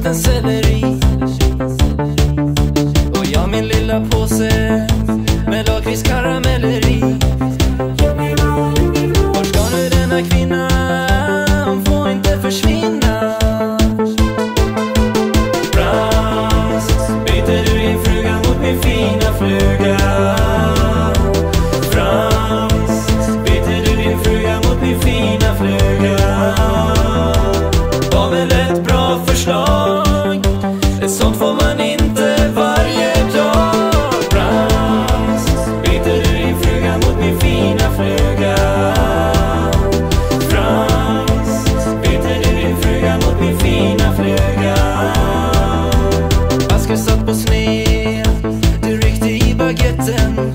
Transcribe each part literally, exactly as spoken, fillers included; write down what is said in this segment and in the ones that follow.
en selleri. Och jag min lilla påse med lakritskaramelleri. Var ska nu denna kvinna? Hon får inte försvinna. Frans, byter du din fruga mot min fina fluga? Frans, byter du din fruga mot min fina fluga? Var väl ett bra förslag. Ett sånt får man inte varje dag. Frans, byter du din fruga mot min fina fluga? Frans, byter du din fruga mot min fina fluga? Asken satt på sned, du ryckte i baguetten.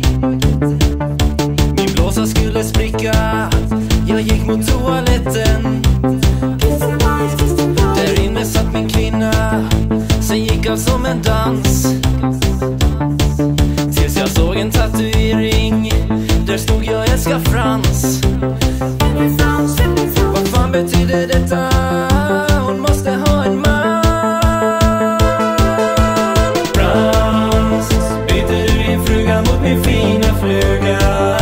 Min blåsa skulle spricka, jag gick mot toaletten. Där inne satt min kvinna, sen gick av som en dans. Tills jag såg en tatuering, där stod jag älskar Frans. Vad fan betyder detta? Hon måste ha en man. Frans, byter du din fruga mot min fina fluga?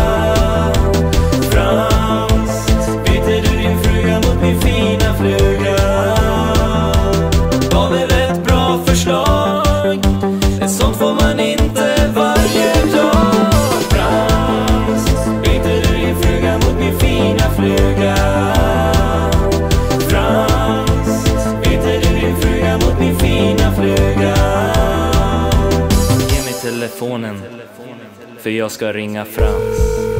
Frans, byter du din fruga mot min fina fluga? Var väl ett bra förslag. Ett sånt får man inte varje dag. Frans, byter du din fruga mot min fina fluga? Frans, byter du din fruga mot min fina fluga? Ge mig telefonen, för jag ska ringa Frans.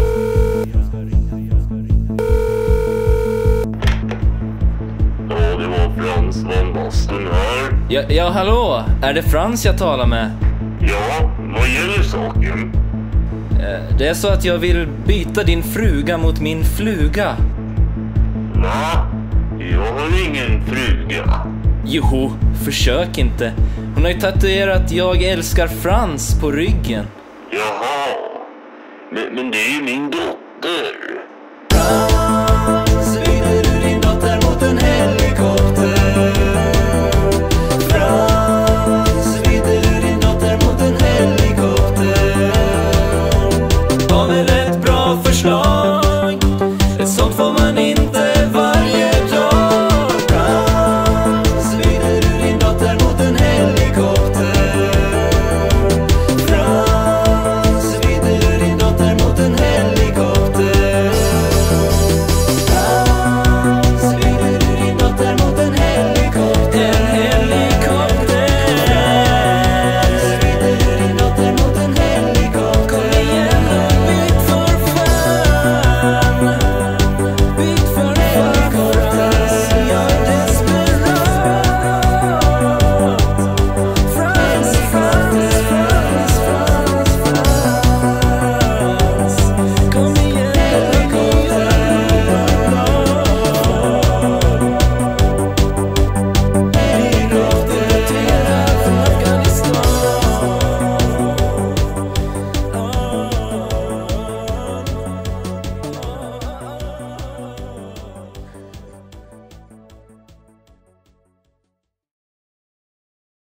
Ja, det var Frans van Basten här. Ja, ja, hallå, är det Frans jag talar med? Ja, vad gäller saken? Eh, Det är så att jag vill byta din fruga mot min fluga. Va? Jag har ingen fruga. Jo, försök inte. Hon har ju tatuerat "Jag älskar Frans" på ryggen. Jaha, men, men det är ju min dotter. Frans, byter du din dotter mot en helikopter? Frans, byter du din dotter mot en helikopter? Var väl ett bra förslag. Ett sånt får man